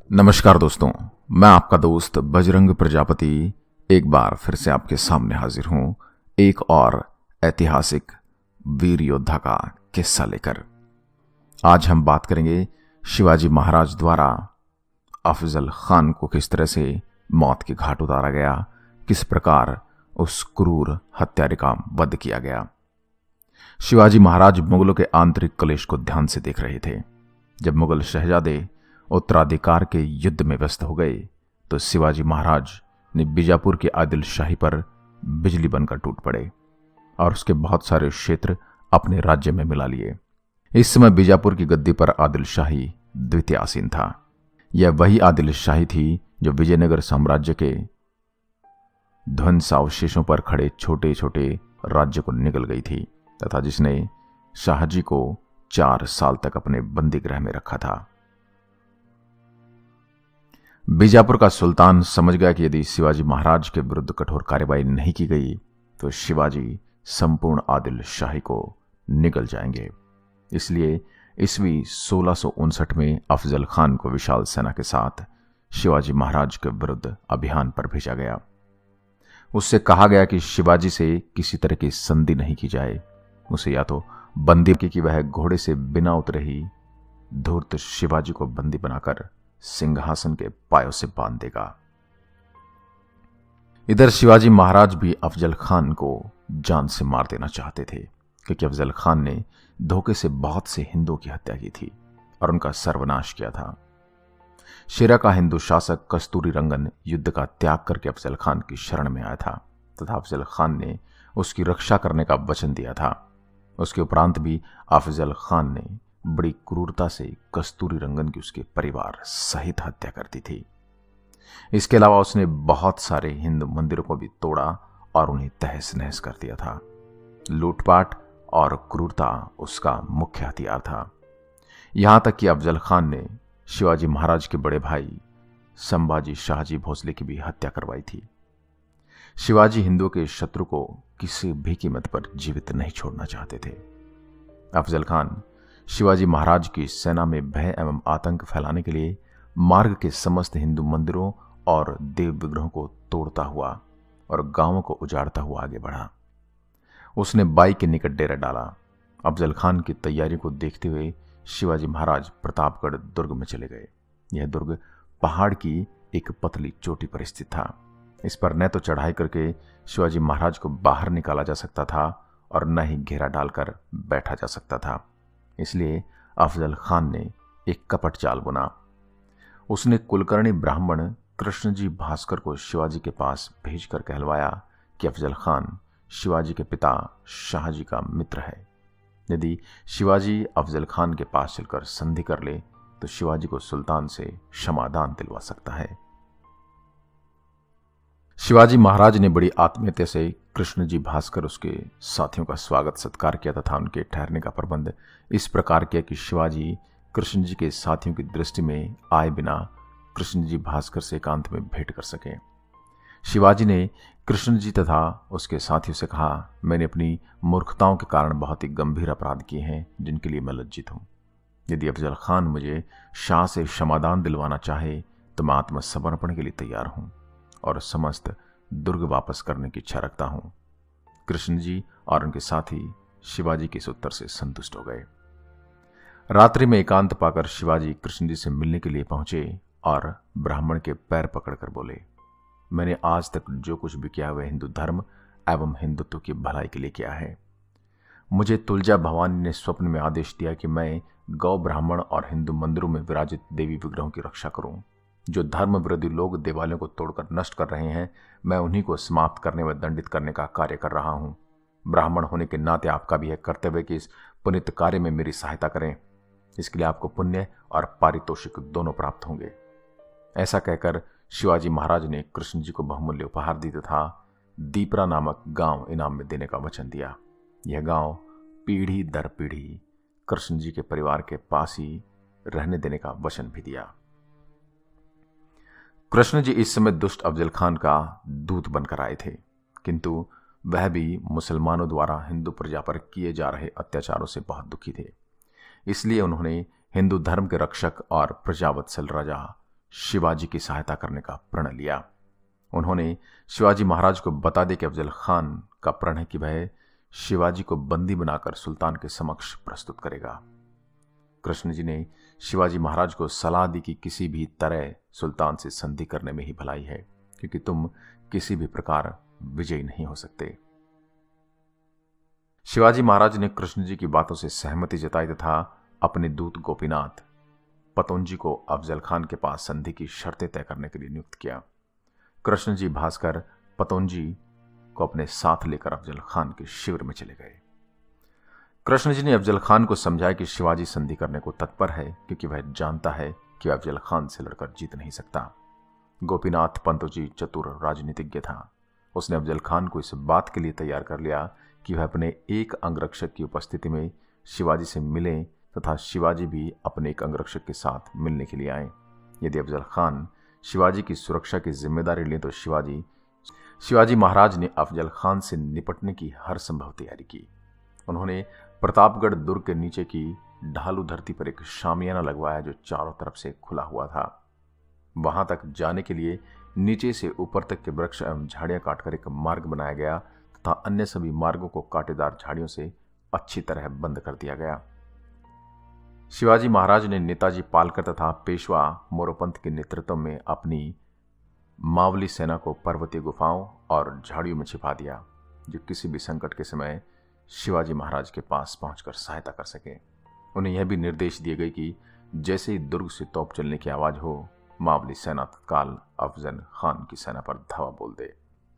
नमस्कार दोस्तों, मैं आपका दोस्त बजरंग प्रजापति एक बार फिर से आपके सामने हाजिर हूं एक और ऐतिहासिक वीर योद्धा का किस्सा लेकर। आज हम बात करेंगे शिवाजी महाराज द्वारा अफजल खान को किस तरह से मौत के घाट उतारा गया, किस प्रकार उस क्रूर हत्यारे का वध किया गया। शिवाजी महाराज मुगलों के आंतरिक कलेश को ध्यान से देख रहे थे। जब मुगल शहजादे उत्तराधिकार के युद्ध में व्यस्त हो गए तो शिवाजी महाराज ने बीजापुर की आदिल शाही पर बिजली बनकर टूट पड़े और उसके बहुत सारे क्षेत्र अपने राज्य में मिला लिए। इस समय बीजापुर की गद्दी पर आदिल शाही द्वितीय आसीन था। यह वही आदिल शाही थी जो विजयनगर साम्राज्य के ध्वंसावशेषों पर खड़े छोटे छोटे राज्य को निगल गई थी तथा जिसने शाहजी को 4 साल तक अपने बंदी गृह में रखा था। बीजापुर का सुल्तान समझ गया कि यदि शिवाजी महाराज के विरुद्ध कठोर कार्रवाई नहीं की गई तो शिवाजी संपूर्ण आदिल शाही को निगल जाएंगे। इसलिए ईस्वी 1659 में अफजल खान को विशाल सेना के साथ शिवाजी महाराज के विरुद्ध अभियान पर भेजा गया। उससे कहा गया कि शिवाजी से किसी तरह की संधि नहीं की जाए। उसे या तो बंदी कि वह घोड़े से बिना उतरे ही धूर्त शिवाजी को बंदी बनाकर सिंहासन के पायों से बांध देगा। इधर शिवाजी महाराज भी अफजल खान को जान से मार देना चाहते थे क्योंकि अफजल खान ने धोखे से बहुत से हिंदुओं की हत्या की थी और उनका सर्वनाश किया था। शेरा का हिंदू शासक कस्तूरी रंगन युद्ध का त्याग करके अफजल खान की शरण में आया था तथा अफजल खान ने उसकी रक्षा करने का वचन दिया था। उसके उपरांत भी अफजल खान ने बड़ी क्रूरता से कस्तूरी रंगन की उसके परिवार सहित हत्या कर दी थी। इसके अलावा उसने बहुत सारे हिंदू मंदिरों को भी तोड़ा और उन्हें तहस नहस कर दिया था। लूटपाट और क्रूरता उसका मुख्य हथियार था। यहां तक कि अफजल खान ने शिवाजी महाराज के बड़े भाई संभाजी शाहजी भोसले की भी हत्या करवाई थी। शिवाजी हिंदुओं के शत्रु को किसी भी कीमत पर जीवित नहीं छोड़ना चाहते थे। अफजल खान शिवाजी महाराज की सेना में भय एवं आतंक फैलाने के लिए मार्ग के समस्त हिंदू मंदिरों और देव विग्रहों को तोड़ता हुआ और गांवों को उजाड़ता हुआ आगे बढ़ा। उसने बाई के निकट डेरा डाला। अफजल खान की तैयारी को देखते हुए शिवाजी महाराज प्रतापगढ़ दुर्ग में चले गए। यह दुर्ग पहाड़ की एक पतली चोटी पर स्थित था। इस पर न तो चढ़ाई करके शिवाजी महाराज को बाहर निकाला जा सकता था और न ही घेरा डालकर बैठा जा सकता था। इसलिए अफजल खान ने एक कपट चाल बुना। उसने कुलकर्णी ब्राह्मण कृष्णजी भास्कर को शिवाजी के पास भेजकर कहलवाया कि अफजल खान शिवाजी के पिता शाहजी का मित्र है। यदि शिवाजी अफजल खान के पास चलकर संधि कर ले तो शिवाजी को सुल्तान से क्षमादान दिलवा सकता है। शिवाजी महाराज ने बड़ी आत्मीयता से कृष्णजी भास्कर उसके साथियों का स्वागत सत्कार किया तथा उनके ठहरने का प्रबंध इस प्रकार किया कि शिवाजी कृष्णजी के साथियों की दृष्टि में आए बिना कृष्णजी भास्कर से एकांत में भेंट कर सके। शिवाजी ने कृष्णजी तथा उसके साथियों से कहा, मैंने अपनी मूर्खताओं के कारण बहुत ही गंभीर अपराध किए हैं जिनके लिए मैं लज्जित हूं। यदि अफजल खान मुझे शाह से क्षमादान दिलवाना चाहे तो मैं आत्मसमर्पण के लिए तैयार हूं और समस्त दुर्ग वापस करने की इच्छा रखता हूं। कृष्णजी और उनके साथी शिवाजी के इस उत्तर से संतुष्ट हो गए। रात्रि में एकांत पाकर शिवाजी कृष्णजी से मिलने के लिए पहुंचे और ब्राह्मण के पैर पकड़कर बोले, मैंने आज तक जो कुछ भी किया वह हिंदू धर्म एवं हिंदुत्व की भलाई के लिए किया है। मुझे तुलजा भवानी ने स्वप्न में आदेश दिया कि मैं गौ ब्राह्मण और हिंदू मंदिरों में विराजित देवी विग्रहों की रक्षा करूं। जो धर्म विरोधी लोग देवालयों को तोड़कर नष्ट कर रहे हैं, मैं उन्हीं को समाप्त करने व दंडित करने का कार्य कर रहा हूं। ब्राह्मण होने के नाते आपका भी यह कर्तव्य कि इस पुनित कार्य में मेरी सहायता करें। इसके लिए आपको पुण्य और पारितोषिक दोनों प्राप्त होंगे। ऐसा कहकर शिवाजी महाराज ने कृष्ण जी को बहुमूल्य उपहार दी तथा दीपरा नामक गांव इनाम में देने का वचन दिया। यह गांव पीढ़ी दर पीढ़ी कृष्ण जी के परिवार के पास ही रहने देने का वचन भी दिया। कृष्ण जी इस समय दुष्ट अफजल खान का दूत बनकर आए थे, किंतु वह भी मुसलमानों द्वारा हिंदू प्रजा पर किए जा रहे अत्याचारों से बहुत दुखी थे। इसलिए उन्होंने हिंदू धर्म के रक्षक और प्रजावत्सल राजा शिवाजी की सहायता करने का प्रण लिया। उन्होंने शिवाजी महाराज को बता दिया कि अफजल खान का प्रण है कि वह शिवाजी को बंदी बनाकर सुल्तान के समक्ष प्रस्तुत करेगा। कृष्ण जी ने शिवाजी महाराज को सलाह दी कि किसी भी तरह सुल्तान से संधि करने में ही भलाई है, क्योंकि तुम किसी भी प्रकार विजयी नहीं हो सकते। शिवाजी महाराज ने कृष्ण जी की बातों से सहमति जताई तथा अपने दूत गोपीनाथ पतौंजी को अफजल खान के पास संधि की शर्तें तय करने के लिए नियुक्त किया। कृष्ण जी भास्कर पतौंजी को अपने साथ लेकर अफजल खान के शिविर में चले गए। कृष्ण जी ने अफजल खान को समझाया कि शिवाजी संधि करने को तत्पर है, क्योंकि वह जानता है कि वह अफजल खान से लड़कर जीत नहीं सकता। गोपीनाथ पतौंजी चतुर राजनीतिज्ञ था। उसने अफजल खान को इस बात के लिए तैयार कर लिया कि वह अपने एक अंगरक्षक की उपस्थिति में शिवाजी से मिले तथा शिवाजी भी अपने एक अंगरक्षक के साथ मिलने के लिए आए। यदि अफजल खान शिवाजी की सुरक्षा की जिम्मेदारी लें तो शिवाजी महाराज ने अफजल खान से निपटने की हर संभव तैयारी की। उन्होंने प्रतापगढ़ दुर्ग के नीचे की ढालू धरती पर एक शामियाना लगवाया जो चारों तरफ से खुला हुआ था। वहां तक जाने के लिए नीचे से ऊपर तक के वृक्ष एवं झाड़ियां काटकर एक मार्ग बनाया गया तथा अन्य सभी मार्गों को कांटेदार झाड़ियों से अच्छी तरह बंद कर दिया गया। शिवाजी महाराज ने नेताजी पालकर तथा पेशवा मोरोपंत के नेतृत्व में अपनी मावली सेना को पर्वतीय गुफाओं और झाड़ियों में छिपा दिया, जो किसी भी संकट के समय शिवाजी महाराज के पास पहुंचकर सहायता कर सके। उन्हें यह भी निर्देश दिए गए कि जैसे ही दुर्ग से तोप चलने की आवाज हो, मावली सेना तत्काल अफजल खान की सेना पर धावा बोल दे।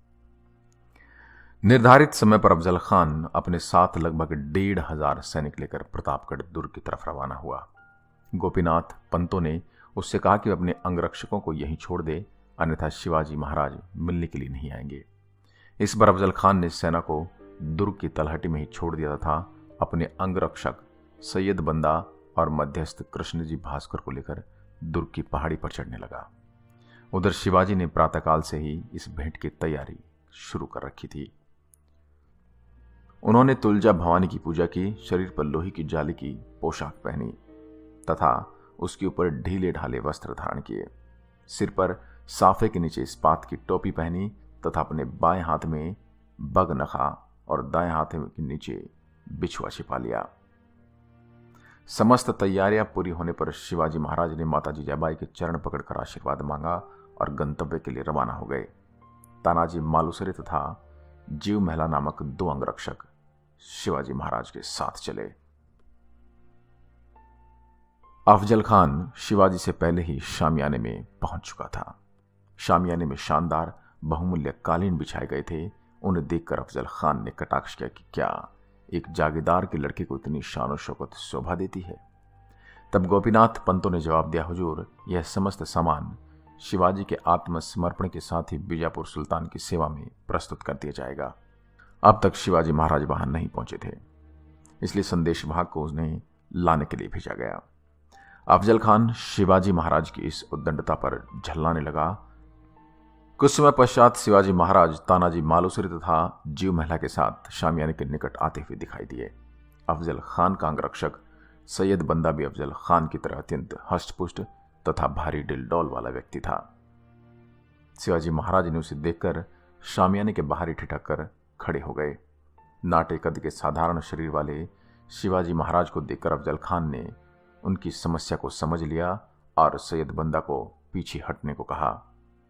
निर्धारित समय पर अफजल खान अपने साथ लगभग 1,500 सैनिक लेकर प्रतापगढ़ दुर्ग की तरफ रवाना हुआ। गोपीनाथ पंतों ने उससे कहा कि वह अपने अंगरक्षकों को यहीं छोड़ दे, अन्यथा शिवाजी महाराज मिलने के लिए नहीं आएंगे। इस बार अफजल खान ने सेना को दुर्ग की तलहटी में ही छोड़ दिया था। अपने अंगरक्षक सैयद बंदा और मध्यस्थ कृष्ण जी भास्कर को लेकर दुर्ग की पहाड़ी पर चढ़ने लगा। उधर शिवाजी ने प्रातःकाल से ही इस भेंट की तैयारी शुरू कर रखी थी। उन्होंने तुलजा भवानी की पूजा की, शरीर पर लोहे की जाली की पोशाक पहनी तथा उसके ऊपर ढीले ढाले वस्त्र धारण किए। सिर पर साफे के नीचे इस्पात की टोपी पहनी तथा अपने बाएं हाथ में बगनखा और दाएं हाथ के नीचे बिछुआ छिपा लिया। समस्त तैयारियां पूरी होने पर शिवाजी महाराज ने माता जीजाबाई के चरण पकड़कर आशीर्वाद मांगा और गंतव्य के लिए रवाना हो गए। तानाजी मालुसरे तथा जीव महला नामक 2 अंगरक्षक शिवाजी महाराज के साथ चले। अफजल खान शिवाजी से पहले ही शामियाने में पहुंच चुका था। शामियाने में शानदार बहुमूल्य कालीन बिछाए गए थे। उन्हें देखकर अफजल खान ने कटाक्ष किया कि क्या एक जागीरदार के लड़के को इतनी शान और शौकत शोभा देती है। तब गोपीनाथ पंतों ने जवाब दिया, हुजूर, यह समस्त सामान शिवाजी के आत्मसमर्पण के साथ ही बीजापुर सुल्तान की सेवा में प्रस्तुत कर दिया जाएगा। अब तक शिवाजी महाराज वहां नहीं पहुंचे थे, इसलिए संदेशवाहक को उन्हें लाने के लिए भेजा गया। अफजल खान शिवाजी महाराज की इस उद्दंडता पर झल्लाने लगा। कुछ समय पश्चात शिवाजी महाराज तानाजी मालुसरे तथा जीव महला के साथ शामियाने के निकट आते हुए दिखाई दिए। अफजल खान का अंगरक्षक सैयद बंदा भी अफजल खान की तरह अत्यंत हष्टपुष्ट तथा भारी डिलडौल वाला व्यक्ति था। शिवाजी महाराज ने उसे देखकर शामियाने के बाहर ही ठिठक कर खड़े हो गए। नाटे कद के साधारण शरीर वाले शिवाजी महाराज को देखकर अफजल खान ने उनकी समस्या को समझ लिया और सैयद बंदा को पीछे हटने को कहा।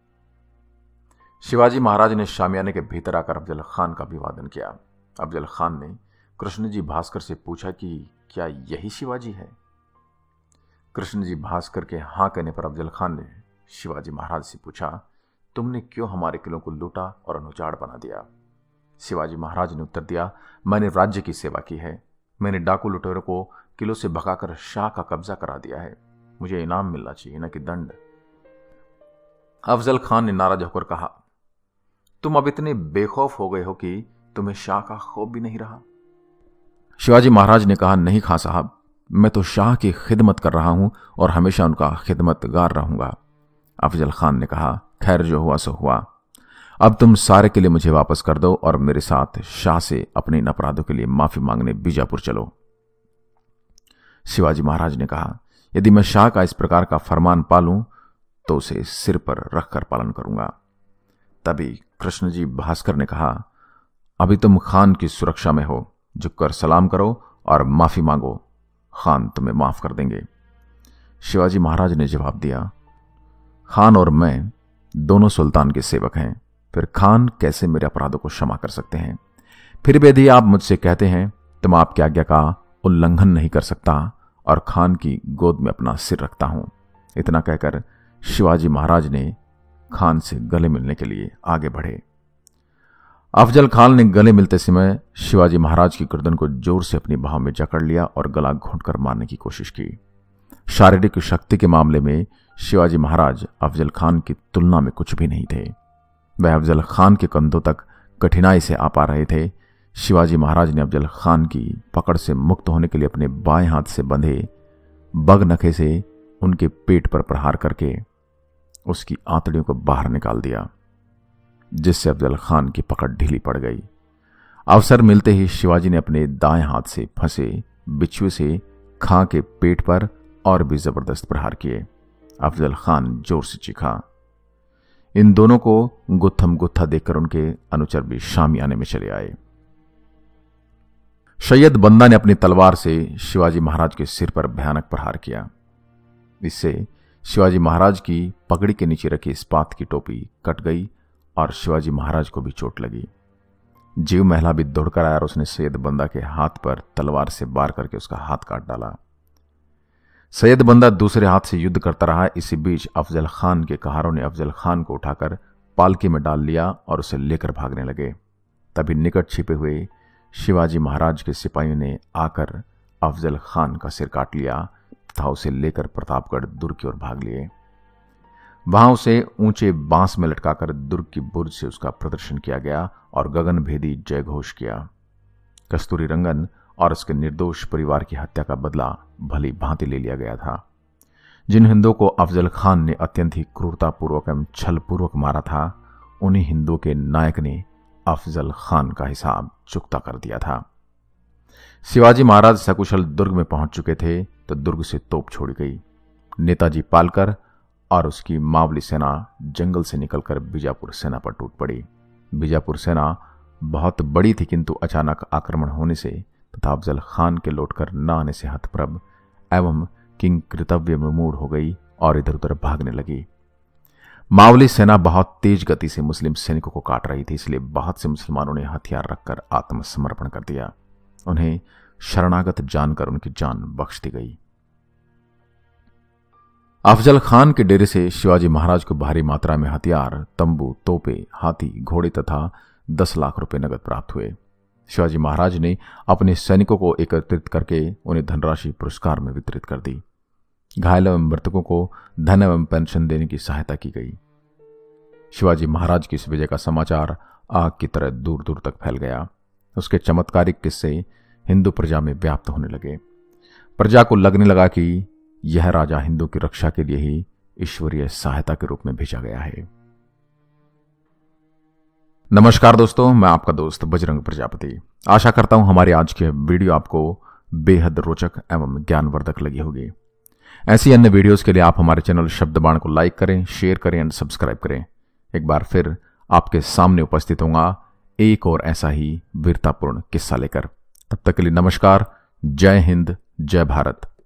शिवाजी महाराज ने शामियाने के भीतर आकर अफजल खान का अभिवादन किया। अफजल खान ने कृष्ण जी भास्कर से पूछा कि क्या यही शिवाजी है। कृष्ण जी भास्कर के हां कहने पर अफजल खान ने शिवाजी महाराज से पूछा, तुमने क्यों हमारे किलों को लूटा और अनुचाड़ बना दिया। शिवाजी महाराज ने उत्तर दिया, मैंने राज्य की सेवा की है। मैंने डाकू लुटेरों को किलों से भगाकर शाह का कब्जा करा दिया है। मुझे इनाम मिलना चाहिए, न कि दंड। अफजल खान ने नाराज होकर कहा, तुम अब इतने बेखौफ हो गए हो कि तुम्हें शाह का खौफ भी नहीं रहा। शिवाजी महाराज ने कहा, नहीं खां साहब, मैं तो शाह की खिदमत कर रहा हूं और हमेशा उनका खिदमतगार रहूंगा। अफजल खान ने कहा, खैर जो हुआ सो हुआ। अब तुम सारे के लिए मुझे वापस कर दो और मेरे साथ शाह से अपने इन अपराधों के लिए माफी मांगने बीजापुर चलो। शिवाजी महाराज ने कहा, यदि मैं शाह का इस प्रकार का फरमान पालूं तो उसे सिर पर रखकर पालन करूंगा। तभी कृष्ण जी भास्कर ने कहा, अभी तुम खान की सुरक्षा में हो, झुककर सलाम करो और माफी मांगो, खान तुम्हें माफ कर देंगे। शिवाजी महाराज ने जवाब दिया, खान और मैं दोनों सुल्तान के सेवक हैं, फिर खान कैसे मेरे अपराधों को क्षमा कर सकते हैं? फिर भी यदि आप मुझसे कहते हैं तो मैं आपकी आज्ञा का उल्लंघन नहीं कर सकता और खान की गोद में अपना सिर रखता हूं। इतना कहकर शिवाजी महाराज ने खान से गले मिलने के लिए आगे बढ़े। अफजल खान ने गले मिलते समय शिवाजी महाराज की गर्दन को जोर से अपनी बाहों में जकड़ लिया और गला घोंटकर मारने की कोशिश की। शारीरिक शक्ति के मामले में शिवाजी महाराज अफजल खान की तुलना में कुछ भी नहीं थे। वह अफजल खान के कंधों तक कठिनाई से आ पा रहे थे। शिवाजी महाराज ने अफजल खान की पकड़ से मुक्त होने के लिए अपने बाएं हाथ से बंधे बगनखे से उनके पेट पर प्रहार करके उसकी आंतड़ियों को बाहर निकाल दिया, जिससे अफजल खान की पकड़ ढीली पड़ गई। अवसर मिलते ही शिवाजी ने अपने दाएं हाथ से फंसे बिच्छू से खां के पेट पर और भी जबरदस्त प्रहार किए। अफजल खान जोर से चीखा। इन दोनों को गुत्थम गुत्था देखकर उनके अनुचर भी शामियाने में चले आए। सैयद बंदा ने अपनी तलवार से शिवाजी महाराज के सिर पर भयानक प्रहार किया। इससे शिवाजी महाराज की पगड़ी के नीचे रखी इस्पात की टोपी कट गई और शिवाजी महाराज को भी चोट लगी। जीव महला भी दौड़कर आया और उसने सैयद बंदा के हाथ पर तलवार से वार करके उसका हाथ काट डाला। सैयद बंदा दूसरे हाथ से युद्ध करता रहा। इसी बीच अफजल खान के कहारों ने अफजल खान को उठाकर पालकी में डाल लिया और उसे लेकर भागने लगे। तभी निकट छिपे हुए शिवाजी महाराज के सिपाहियों ने आकर अफजल खान का सिर काट लिया तथा उसे लेकर प्रतापगढ़ दुर्ग की ओर भाग लिए। वहां उसे ऊंचे बांस में लटकाकर दुर्ग की बुर्ज से उसका प्रदर्शन किया गया और गगन भेदी जय घोष किया। कस्तूरी रंगन और उसके निर्दोष परिवार की हत्या का बदला भली भांति ले लिया गया था। जिन हिंदुओं को अफजल खान ने अत्यंत ही क्रूरतापूर्वक एवं छलपूर्वक मारा था, उन्हीं हिंदुओं के नायक ने अफजल खान का हिसाब चुकता कर दिया था। शिवाजी महाराज सकुशल दुर्ग में पहुंच चुके थे तो दुर्ग से तोप छोड़ी गई। नेताजी पालकर और उसकी मावली सेना जंगल से निकलकर बीजापुर सेना पर टूट पड़ी। बीजापुर सेना बहुत बड़ी थी, किंतु अचानक आक्रमण होने से तथा अफजल खान के लौटकर न आने से हतप्रभ एवं किंग कृतव्य में मूड हो गई और इधर उधर भागने लगी। मावली सेना बहुत तेज गति से मुस्लिम सैनिकों को काट रही थी, इसलिए बहुत से मुसलमानों ने हथियार रखकर आत्मसमर्पण कर दिया। उन्हें शरणागत जानकर उनकी जान बख्श दी गई। अफजल खान के डेरे से शिवाजी महाराज को भारी मात्रा में हथियार, तंबू, तोपे, हाथी, घोड़े तथा 10 लाख रुपए नगद प्राप्त हुए। शिवाजी महाराज ने अपने सैनिकों को एकत्रित करके उन्हें धनराशि पुरस्कार में वितरित कर दी। घायल एवं मृतकों को धन एवं पेंशन देने की सहायता की गई। शिवाजी महाराज की इस विजय का समाचार आग की तरह दूर दूर तक फैल गया। उसके चमत्कारिक किस्से हिंदू प्रजा में व्याप्त होने लगे। प्रजा को लगने लगा कि यह राजा हिंदू की रक्षा के लिए ही ईश्वरीय सहायता के रूप में भेजा गया है। नमस्कार दोस्तों, मैं आपका दोस्त बजरंग प्रजापति। आशा करता हूं हमारी आज के वीडियो आपको बेहद रोचक एवं ज्ञानवर्धक लगी होगी। ऐसी अन्य वीडियोस के लिए आप हमारे चैनल शब्दबाण को लाइक करें, शेयर करें एंड सब्सक्राइब करें। एक बार फिर आपके सामने उपस्थित होऊंगा एक और ऐसा ही वीरतापूर्ण किस्सा लेकर। तब तक के लिए नमस्कार, जय हिंद, जय भारत।